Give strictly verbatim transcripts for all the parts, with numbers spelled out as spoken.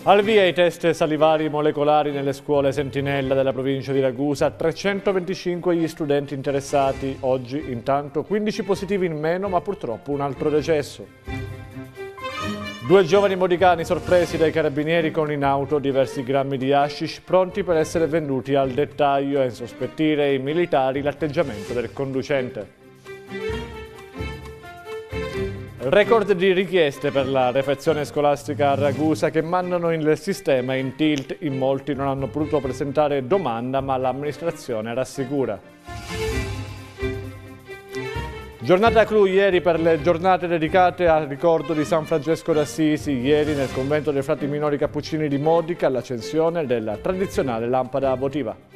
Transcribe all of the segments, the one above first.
Al via i test salivari molecolari nelle scuole Sentinella della provincia di Ragusa, trecentoventicinque gli studenti interessati, oggi intanto quindici positivi in meno ma purtroppo un altro decesso. Due giovani modicani sorpresi dai carabinieri con in auto diversi grammi di hashish pronti per essere venduti al dettaglio e insospettire i militari l'atteggiamento del conducente. Record di richieste per la refezione scolastica a Ragusa che mandano il sistema in tilt. In molti non hanno potuto presentare domanda, ma l'amministrazione rassicura. Giornata clou ieri per le giornate dedicate al ricordo di San Francesco d'Assisi. Ieri nel convento dei frati minori cappuccini di Modica l'accensione della tradizionale lampada votiva.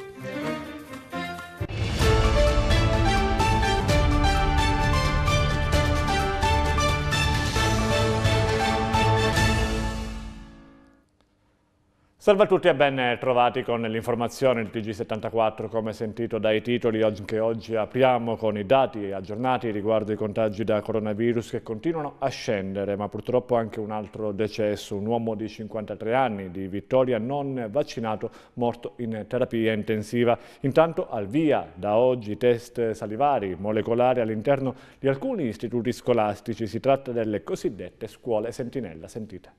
Salve a tutti e ben trovati con l'informazione del T G settantaquattro, come sentito dai titoli. Anche oggi apriamo con i dati aggiornati riguardo i contagi da coronavirus che continuano a scendere, ma purtroppo anche un altro decesso, un uomo di cinquantatré anni di Vittoria non vaccinato morto in terapia intensiva. Intanto al via da oggi test salivari molecolari all'interno di alcuni istituti scolastici, si tratta delle cosiddette scuole Sentinella. Sentite.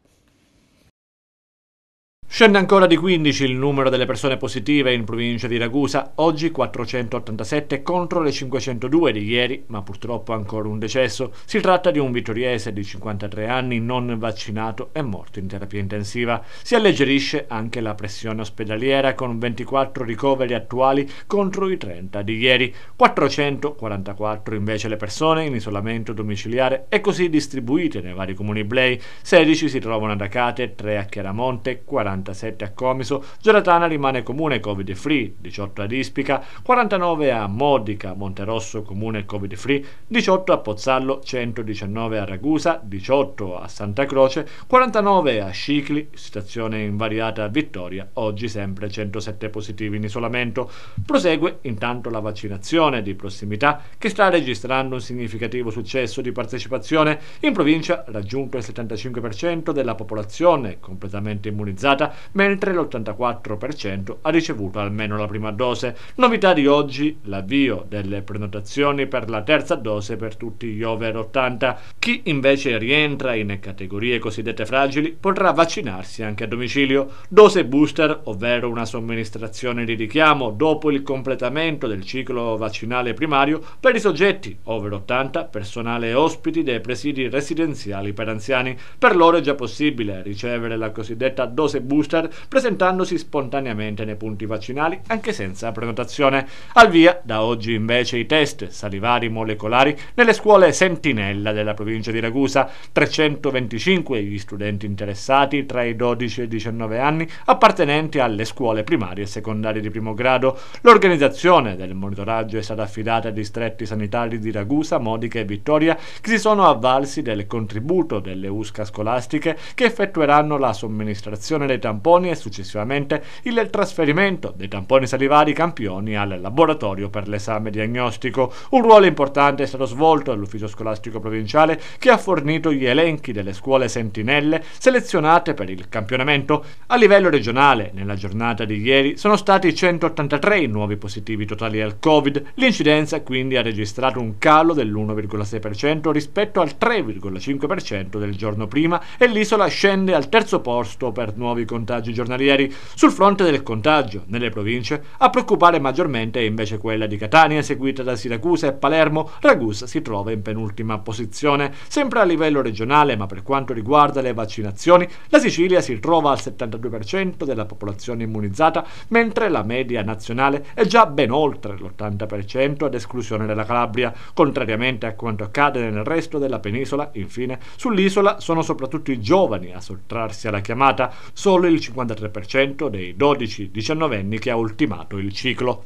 Scende ancora di quindici il numero delle persone positive in provincia di Ragusa, oggi quattrocentottantasette contro le cinquecentodue di ieri, ma purtroppo ancora un decesso. Si tratta di un vittoriese di cinquantatré anni non vaccinato e morto in terapia intensiva. Si alleggerisce anche la pressione ospedaliera con ventiquattro ricoveri attuali contro i trenta di ieri, quattrocentoquarantaquattro invece le persone in isolamento domiciliare e così distribuite nei vari comuni Blei. sedici si trovano ad Acate, tre a Chiaramonte, quarantasette a Comiso, Geratana rimane comune Covid free, diciotto ad Ispica, quarantanove a Modica, Monterosso comune Covid free, diciotto a Pozzallo, centodiciannove a Ragusa, diciotto a Santa Croce, quarantanove a Scicli, situazione invariata a Vittoria, oggi sempre centosette positivi in isolamento. Prosegue intanto la vaccinazione di prossimità che sta registrando un significativo successo di partecipazione. In provincia raggiunto il settantacinque per cento della popolazione completamente immunizzata, mentre l'ottantaquattro per cento ha ricevuto almeno la prima dose. Novità di oggi, l'avvio delle prenotazioni per la terza dose per tutti gli over ottanta. Chi invece rientra in categorie cosiddette fragili potrà vaccinarsi anche a domicilio. Dose booster, ovvero una somministrazione di richiamo dopo il completamento del ciclo vaccinale primario per i soggetti over ottanta, personale e ospiti dei presidi residenziali per anziani. Per loro è già possibile ricevere la cosiddetta dose booster presentandosi spontaneamente nei punti vaccinali anche senza prenotazione. Al via da oggi invece i test salivari molecolari nelle scuole Sentinella della provincia di Ragusa, trecentoventicinque gli studenti interessati tra i dodici e i diciannove anni appartenenti alle scuole primarie e secondarie di primo grado. L'organizzazione del monitoraggio è stata affidata ai distretti sanitari di Ragusa, Modica e Vittoria, che si sono avvalsi del contributo delle U S C A scolastiche che effettueranno la somministrazione dei tamponi e successivamente il trasferimento dei tamponi salivari campioni al laboratorio per l'esame diagnostico. Un ruolo importante è stato svolto dall'ufficio scolastico provinciale che ha fornito gli elenchi delle scuole sentinelle selezionate per il campionamento. A livello regionale, nella giornata di ieri sono stati centottantatré i nuovi positivi totali al Covid. L'incidenza quindi ha registrato un calo dell'uno virgola sei per cento rispetto al tre virgola cinque per cento del giorno prima e l'isola scende al terzo posto per nuovi contagi giornalieri. Sul fronte del contagio nelle province, a preoccupare maggiormente è invece quella di Catania, seguita da Siracusa e Palermo. Ragusa si trova in penultima posizione. Sempre a livello regionale, ma per quanto riguarda le vaccinazioni, la Sicilia si trova al settantadue per cento della popolazione immunizzata, mentre la media nazionale è già ben oltre l'ottanta per cento ad esclusione della Calabria. Contrariamente a quanto accade nel resto della penisola, infine, sull'isola sono soprattutto i giovani a sottrarsi alla chiamata, solo il cinquantatré per cento dei dodici diciannovenni che ha ultimato il ciclo.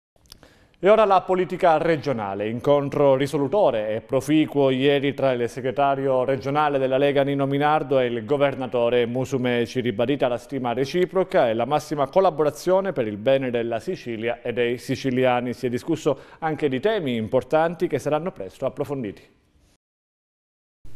E ora la politica regionale, incontro risolutore e proficuo ieri tra il segretario regionale della Lega Nino Minardo e il governatore Musumeci, ribadita la stima reciproca e la massima collaborazione per il bene della Sicilia e dei siciliani. Si è discusso anche di temi importanti che saranno presto approfonditi.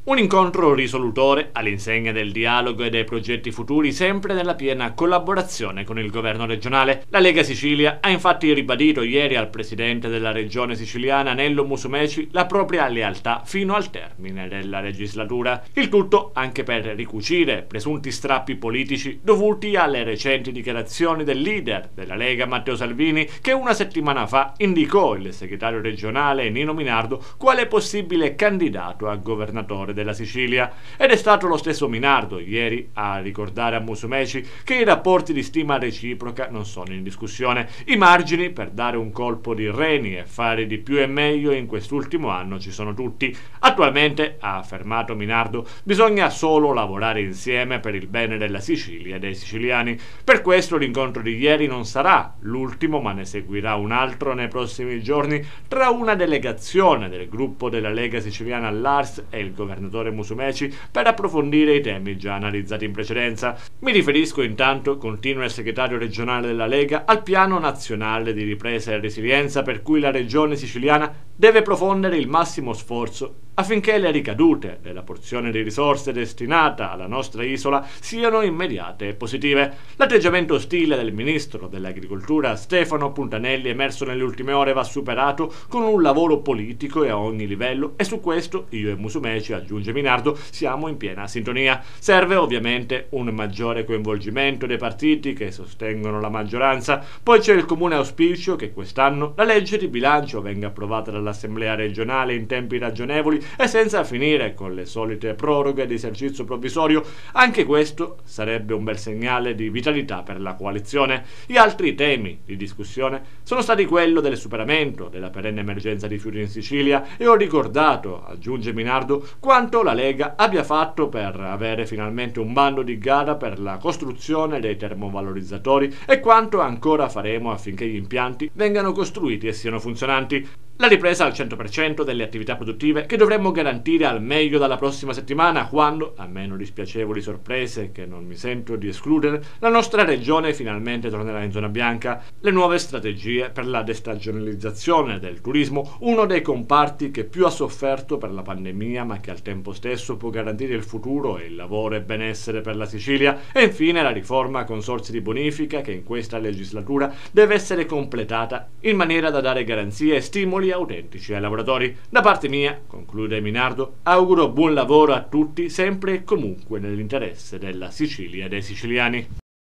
Un incontro risolutore all'insegna del dialogo e dei progetti futuri, sempre nella piena collaborazione con il governo regionale. La Lega Sicilia ha infatti ribadito ieri al presidente della regione siciliana Nello Musumeci la propria lealtà fino al termine della legislatura. Il tutto anche per ricucire presunti strappi politici dovuti alle recenti dichiarazioni del leader della Lega Matteo Salvini, che una settimana fa indicò il segretario regionale Nino Minardo quale possibile candidato a governatore della Sicilia. Ed è stato lo stesso Minardo ieri a ricordare a Musumeci che i rapporti di stima reciproca non sono in discussione. I margini per dare un colpo di reni e fare di più e meglio in quest'ultimo anno ci sono tutti. Attualmente, ha affermato Minardo, bisogna solo lavorare insieme per il bene della Sicilia e dei siciliani. Per questo l'incontro di ieri non sarà l'ultimo, ma ne seguirà un altro nei prossimi giorni tra una delegazione del gruppo della Lega Siciliana all'A R S e il governatore Musumeci per approfondire i temi già analizzati in precedenza. Mi riferisco intanto, continua il segretario regionale della Lega, al piano nazionale di ripresa e resilienza, per cui la regione siciliana deve profondere il massimo sforzo affinché le ricadute della porzione di risorse destinata alla nostra isola siano immediate e positive. L'atteggiamento ostile del ministro dell'agricoltura Stefano Puntanelli, emerso nelle ultime ore, va superato con un lavoro politico e a ogni livello, e su questo io e Musumeci, aggiunge Minardo, siamo in piena sintonia. Serve ovviamente un maggiore coinvolgimento dei partiti che sostengono la maggioranza. Poi c'è il comune auspicio che quest'anno la legge di bilancio venga approvata dall'Assemblea regionale in tempi ragionevoli e senza finire con le solite proroghe di esercizio provvisorio. Anche questo sarebbe un bel segnale di vitalità per la coalizione. Gli altri temi di discussione sono stati quello del superamento della perenne emergenza rifiuti in Sicilia, e ho ricordato, aggiunge Minardo, quanto la Lega abbia fatto per avere finalmente un bando di gara per la costruzione dei termovalorizzatori e quanto ancora faremo affinché gli impianti vengano costruiti e siano funzionanti. La ripresa al cento per cento delle attività produttive che dovremmo garantire al meglio dalla prossima settimana, quando, a meno di spiacevoli sorprese che non mi sento di escludere, la nostra regione finalmente tornerà in zona bianca. Le nuove strategie per la destagionalizzazione del turismo, uno dei comparti che più ha sofferto per la pandemia ma che al tempo stesso può garantire il futuro e il lavoro e benessere per la Sicilia, e infine la riforma consorzi di bonifica, che in questa legislatura deve essere completata in maniera da dare garanzie e stimoli autentici ai lavoratori. Da parte mia, conclude Minardo, auguro buon lavoro a tutti, sempre e comunque nell'interesse della Sicilia e dei siciliani.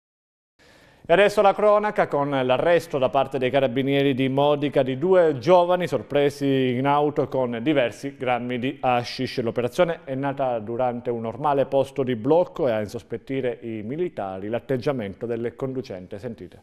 E adesso la cronaca con l'arresto da parte dei carabinieri di Modica di due giovani sorpresi in auto con diversi grammi di hashish. L'operazione è nata durante un normale posto di blocco e a insospettire i militari l'atteggiamento del conducente. Sentite.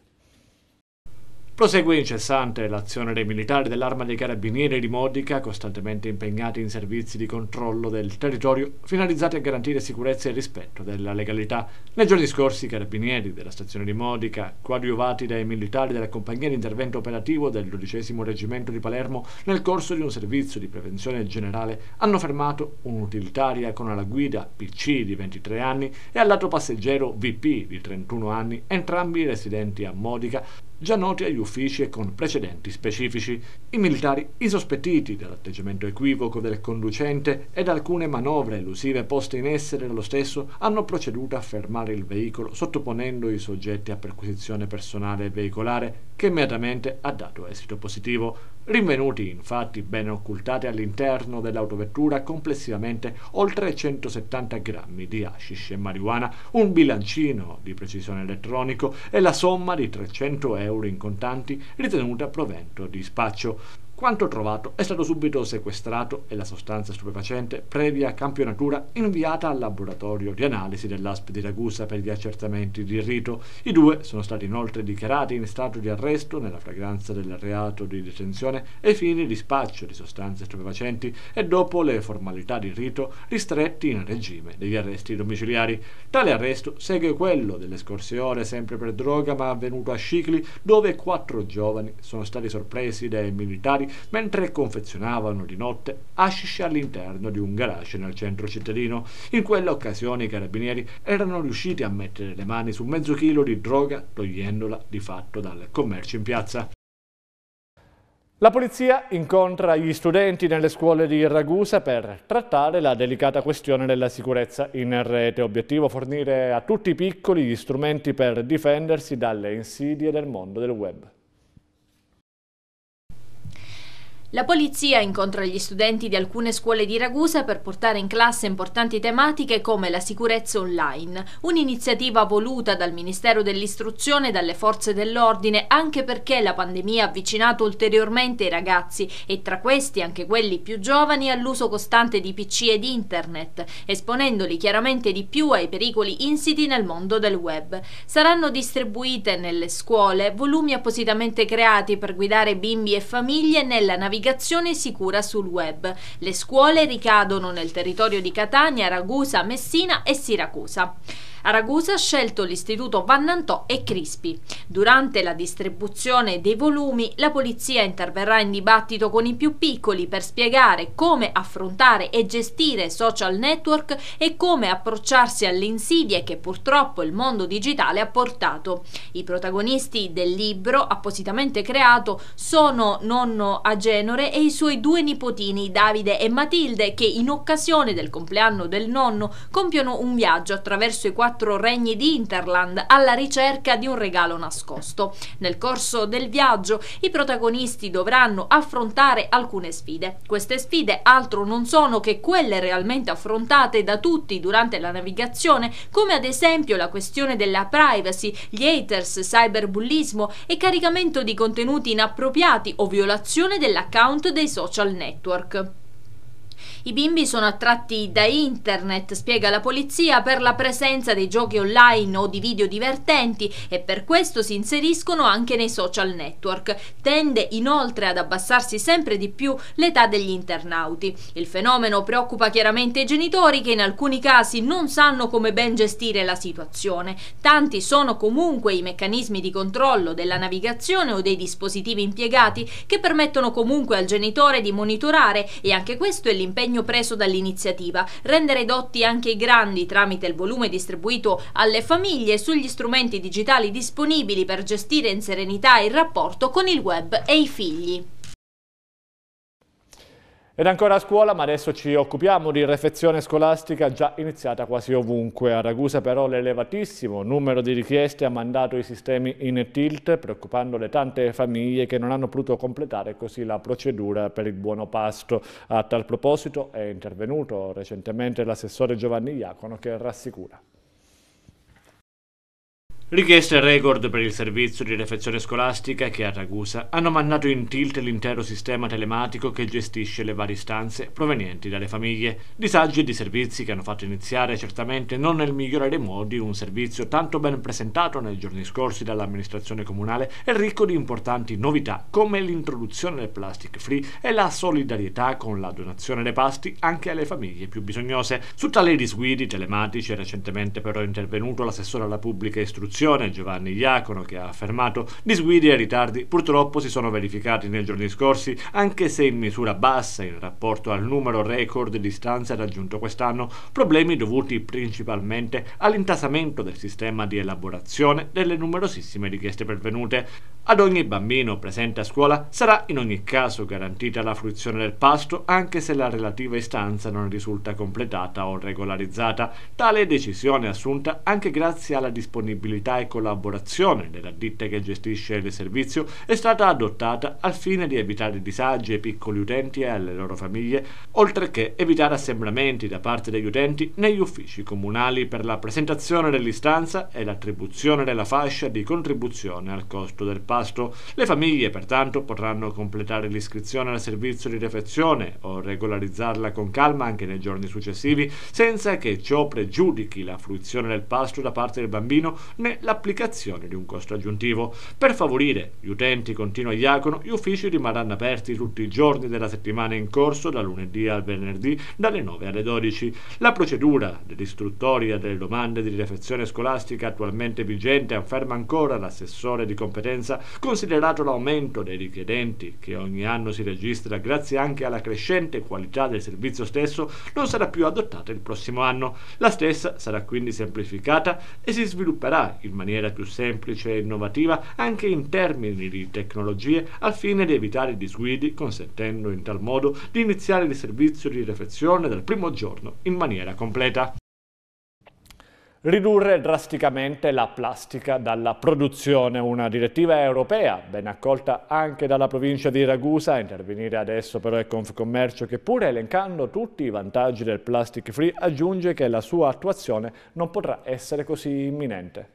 Prosegue incessante l'azione dei militari dell'Arma dei Carabinieri di Modica, costantemente impegnati in servizi di controllo del territorio, finalizzati a garantire sicurezza e rispetto della legalità. Nei giorni scorsi i carabinieri della stazione di Modica, coadiuvati dai militari della compagnia di intervento operativo del dodicesimo reggimento di Palermo, nel corso di un servizio di prevenzione generale, hanno fermato un'utilitaria con alla guida P C di ventitré anni e al lato passeggero V P di trentuno anni, entrambi residenti a Modica, già noti agli uffici e con precedenti specifici. I militari, insospettiti dall'atteggiamento equivoco del conducente e da alcune manovre elusive poste in essere dallo stesso, hanno proceduto a fermare il veicolo, sottoponendo i soggetti a perquisizione personale e veicolare, che immediatamente ha dato esito positivo. Rinvenuti infatti ben occultati all'interno dell'autovettura complessivamente oltre centosettanta grammi di hashish e marijuana, un bilancino di precisione elettronico e la somma di trecento euro in contanti ritenuta a provento di spaccio. Quanto trovato è stato subito sequestrato e la sostanza stupefacente, previa campionatura, inviata al laboratorio di analisi dell'A S P di Ragusa per gli accertamenti di rito. I due sono stati inoltre dichiarati in stato di arresto nella flagranza del reato di detenzione ai fini di spaccio di sostanze stupefacenti e, dopo le formalità di rito, ristretti in regime degli arresti domiciliari. Tale arresto segue quello delle scorse ore sempre per droga, ma avvenuto a Scicli, dove quattro giovani sono stati sorpresi dai militari mentre confezionavano di notte hashish all'interno di un garage nel centro cittadino. In quella occasione i carabinieri erano riusciti a mettere le mani su mezzo chilo di droga, togliendola di fatto dal commercio in piazza. La polizia incontra gli studenti nelle scuole di Ragusa per trattare la delicata questione della sicurezza in rete. Obiettivo: fornire a tutti i piccoli gli strumenti per difendersi dalle insidie del mondo del web. La polizia incontra gli studenti di alcune scuole di Ragusa per portare in classe importanti tematiche come la sicurezza online, un'iniziativa voluta dal Ministero dell'Istruzione e dalle forze dell'ordine anche perché la pandemia ha avvicinato ulteriormente i ragazzi e tra questi anche quelli più giovani all'uso costante di P C ed internet, esponendoli chiaramente di più ai pericoli insiti nel mondo del web. Saranno distribuite nelle scuole volumi appositamente creati per guidare bimbi e famiglie nella navigazione navigazione sicura sul web. Le scuole ricadono nel territorio di Catania, Ragusa, Messina e Siracusa. A Ragusa ha scelto l'istituto Vannantò e Crispi. Durante la distribuzione dei volumi, la polizia interverrà in dibattito con i più piccoli per spiegare come affrontare e gestire social network e come approcciarsi alle insidie che purtroppo il mondo digitale ha portato. I protagonisti del libro, appositamente creato, sono nonno Agenore e i suoi due nipotini Davide e Matilde che in occasione del compleanno del nonno compiono un viaggio attraverso i quattro regni di Interland alla ricerca di un regalo nascosto. Nel corso del viaggio i protagonisti dovranno affrontare alcune sfide. Queste sfide altro non sono che quelle realmente affrontate da tutti durante la navigazione, come ad esempio la questione della privacy, gli haters, cyberbullismo e caricamento di contenuti inappropriati o violazione dell'account dei social network. I bimbi sono attratti da internet, spiega la polizia, per la presenza dei giochi online o di video divertenti e per questo si inseriscono anche nei social network. Tende inoltre ad abbassarsi sempre di più l'età degli internauti. Il fenomeno preoccupa chiaramente i genitori che in alcuni casi non sanno come ben gestire la situazione. Tanti sono comunque i meccanismi di controllo della navigazione o dei dispositivi impiegati che permettono comunque al genitore di monitorare e anche questo è l'impegno preso dall'iniziativa, rendere edotti anche i grandi tramite il volume distribuito alle famiglie sugli strumenti digitali disponibili per gestire in serenità il rapporto con il web e i figli. Ed ancora a scuola, ma adesso ci occupiamo di refezione scolastica già iniziata quasi ovunque. A Ragusa però l'elevatissimo numero di richieste ha mandato i sistemi in tilt, preoccupando le tante famiglie che non hanno potuto completare così la procedura per il buono pasto. A tal proposito è intervenuto recentemente l'assessore Giovanni Iacono che rassicura. Richieste record per il servizio di refezione scolastica che a Ragusa hanno mandato in tilt l'intero sistema telematico che gestisce le varie istanze provenienti dalle famiglie. Disagi e disservizi che hanno fatto iniziare certamente non nel migliore dei modi un servizio tanto ben presentato nei giorni scorsi dall'amministrazione comunale e ricco di importanti novità come l'introduzione del plastic free e la solidarietà con la donazione dei pasti anche alle famiglie più bisognose. Su tali disguidi telematici è recentemente però intervenuto l'assessore alla pubblica istruzione Giovanni Iacono che ha affermato: disguidi e ritardi purtroppo si sono verificati nei giorni scorsi, anche se in misura bassa in rapporto al numero record di istanze raggiunto quest'anno, problemi dovuti principalmente all'intasamento del sistema di elaborazione delle numerosissime richieste pervenute. Ad ogni bambino presente a scuola sarà in ogni caso garantita la fruizione del pasto anche se la relativa istanza non risulta completata o regolarizzata. Tale decisione assunta anche grazie alla disponibilità e collaborazione della ditta che gestisce il servizio è stata adottata al fine di evitare disagi ai piccoli utenti e alle loro famiglie, oltre che evitare assembramenti da parte degli utenti negli uffici comunali per la presentazione dell'istanza e l'attribuzione della fascia di contribuzione al costo del pasto. Le famiglie pertanto potranno completare l'iscrizione al servizio di refezione o regolarizzarla con calma anche nei giorni successivi senza che ciò pregiudichi la fruizione del pasto da parte del bambino né l'applicazione di un costo aggiuntivo. Per favorire gli utenti, continua Iacono, gli uffici rimarranno aperti tutti i giorni della settimana in corso, da lunedì al venerdì, dalle nove alle dodici. La procedura dell'istruttoria delle domande di refezione scolastica attualmente vigente, afferma ancora l'assessore di competenza, considerato l'aumento dei richiedenti che ogni anno si registra grazie anche alla crescente qualità del servizio stesso, non sarà più adottata il prossimo anno. La stessa sarà quindi semplificata e si svilupperà in maniera più semplice e innovativa anche in termini di tecnologie al fine di evitare i disguidi, consentendo in tal modo di iniziare il servizio di refezione dal primo giorno in maniera completa. Ridurre drasticamente la plastica dalla produzione, una direttiva europea ben accolta anche dalla provincia di Ragusa. A intervenire adesso però è Confcommercio che, pur elencando tutti i vantaggi del plastic free, aggiunge che la sua attuazione non potrà essere così imminente.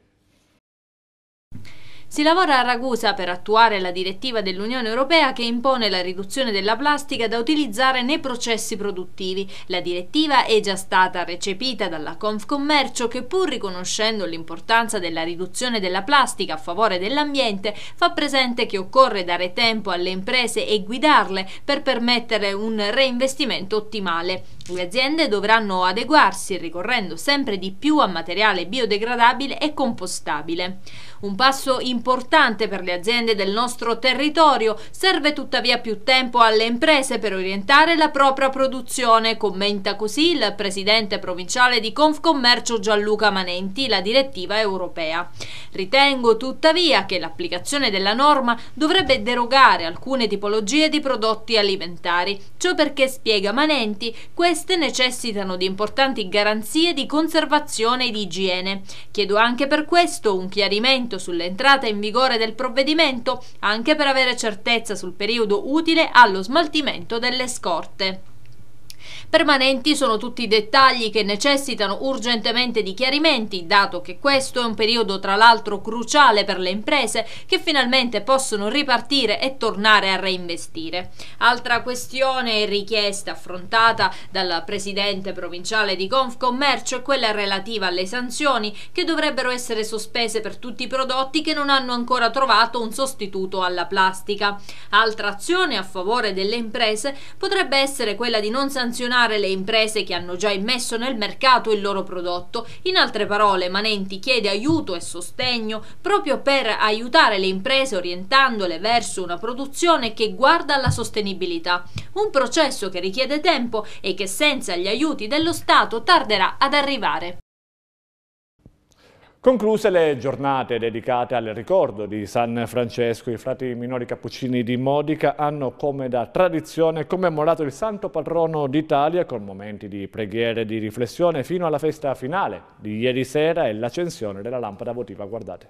Si lavora a Ragusa per attuare la direttiva dell'Unione Europea che impone la riduzione della plastica da utilizzare nei processi produttivi. La direttiva è già stata recepita dalla Confcommercio che, pur riconoscendo l'importanza della riduzione della plastica a favore dell'ambiente, fa presente che occorre dare tempo alle imprese e guidarle per permettere un reinvestimento ottimale. Le aziende dovranno adeguarsi ricorrendo sempre di più a materiale biodegradabile e compostabile. Un passo importante per le aziende del nostro territorio. Serve tuttavia più tempo alle imprese per orientare la propria produzione, commenta così il presidente provinciale di Confcommercio Gianluca Manenti, la direttiva europea. Ritengo tuttavia che l'applicazione della norma dovrebbe derogare alcune tipologie di prodotti alimentari. Ciò perché, spiega Manenti, queste necessitano di importanti garanzie di conservazione e di igiene. Chiedo anche per questo un chiarimento sull'entrata in vigore del provvedimento, anche per avere certezza sul periodo utile allo smaltimento delle scorte. Permanenti sono tutti i dettagli che necessitano urgentemente di chiarimenti, dato che questo è un periodo tra l'altro cruciale per le imprese che finalmente possono ripartire e tornare a reinvestire. Altra questione e richiesta affrontata dal presidente provinciale di Confcommercio è quella relativa alle sanzioni che dovrebbero essere sospese per tutti i prodotti che non hanno ancora trovato un sostituto alla plastica. Altra azione a favore delle imprese potrebbe essere quella di non sanzionare le imprese che hanno già immesso nel mercato il loro prodotto. In altre parole, Manenti chiede aiuto e sostegno proprio per aiutare le imprese orientandole verso una produzione che guarda alla sostenibilità, un processo che richiede tempo e che senza gli aiuti dello Stato tarderà ad arrivare. Concluse le giornate dedicate al ricordo di San Francesco, i frati minori cappuccini di Modica hanno come da tradizione commemorato il santo patrono d'Italia con momenti di preghiera e di riflessione fino alla festa finale di ieri sera e l'accensione della lampada votiva. Guardate.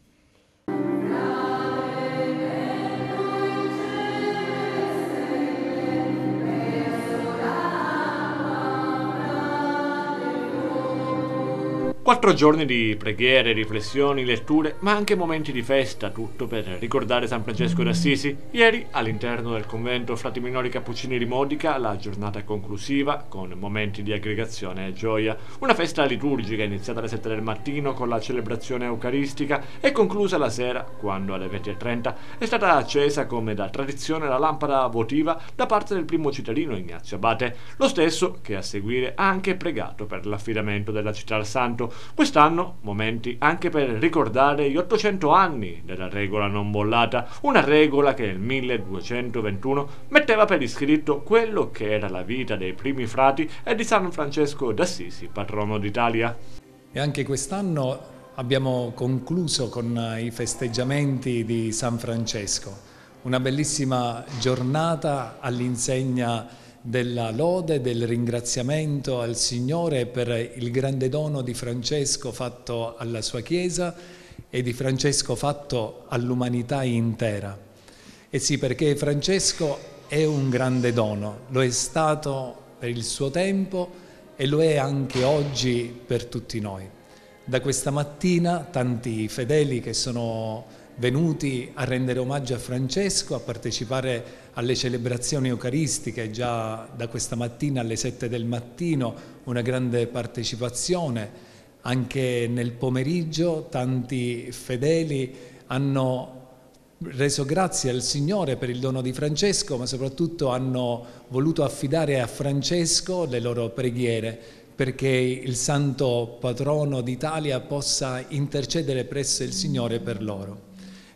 Quattro giorni di preghiere, riflessioni, letture, ma anche momenti di festa, tutto per ricordare San Francesco d'Assisi. Ieri, all'interno del convento Frati Minori Cappuccini di Modica, la giornata conclusiva, con momenti di aggregazione e gioia. Una festa liturgica iniziata alle sette del mattino con la celebrazione eucaristica e conclusa la sera, quando alle venti e trenta è stata accesa come da tradizione la lampada votiva da parte del primo cittadino Ignazio Abate, lo stesso che a seguire ha anche pregato per l'affidamento della città al santo. Quest'anno momenti anche per ricordare gli ottocento anni della regola non bollata, una regola che nel milleduecentoventuno metteva per iscritto quello che era la vita dei primi frati e di San Francesco d'Assisi, patrono d'Italia. E anche quest'anno abbiamo concluso con i festeggiamenti di San Francesco, una bellissima giornata all'insegna della lode, del ringraziamento al Signore per il grande dono di Francesco fatto alla sua Chiesa e di Francesco fatto all'umanità intera. E sì, perché Francesco è un grande dono, lo è stato per il suo tempo e lo è anche oggi per tutti noi. Da questa mattina tanti fedeli che sono venuti a rendere omaggio a Francesco, a partecipare alle celebrazioni eucaristiche, già da questa mattina alle sette del mattino una grande partecipazione, anche nel pomeriggio tanti fedeli hanno reso grazie al Signore per il dono di Francesco, ma soprattutto hanno voluto affidare a Francesco le loro preghiere, perché il santo patrono d'Italia possa intercedere presso il Signore per loro.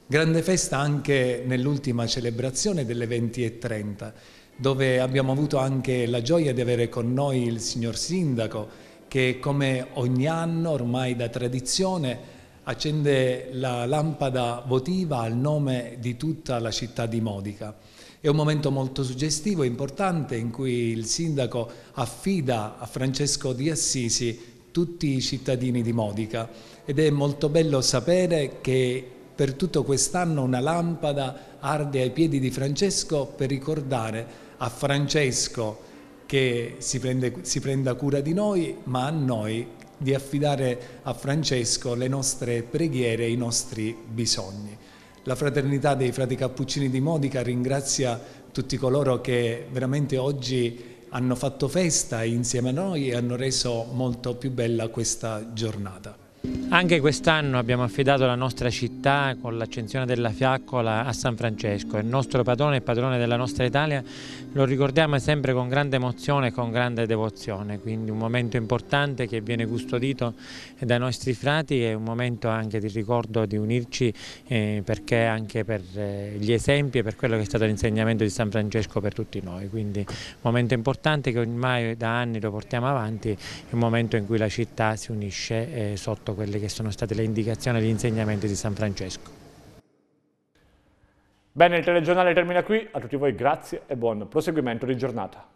Grande festa anche nell'ultima celebrazione delle venti e trenta, dove abbiamo avuto anche la gioia di avere con noi il signor Sindaco, che come ogni anno, ormai da tradizione, accende la lampada votiva al nome di tutta la città di Modica. È un momento molto suggestivo e importante in cui il Sindaco affida a Francesco di Assisi tutti i cittadini di Modica, ed è molto bello sapere che per tutto quest'anno una lampada arde ai piedi di Francesco per ricordare a Francesco che si, prende, si prenda cura di noi, ma a noi di affidare a Francesco le nostre preghiere e i nostri bisogni. La Fraternità dei Frati Cappuccini di Modica ringrazia tutti coloro che veramente oggi hanno fatto festa insieme a noi e hanno reso molto più bella questa giornata. Anche quest'anno abbiamo affidato la nostra città con l'accensione della fiaccola a San Francesco, il nostro patrono e padrone della nostra Italia. Lo ricordiamo sempre con grande emozione e con grande devozione, quindi un momento importante che viene custodito dai nostri frati, è un momento anche di ricordo, di unirci, eh, perché anche per eh, gli esempi e per quello che è stato l'insegnamento di San Francesco per tutti noi, quindi un momento importante che ormai da anni lo portiamo avanti, è un momento in cui la città si unisce eh, sotto quelle che sono state le indicazioni e gli insegnamenti di San Francesco. Bene, il telegiornale termina qui, a tutti voi grazie e buon proseguimento di giornata.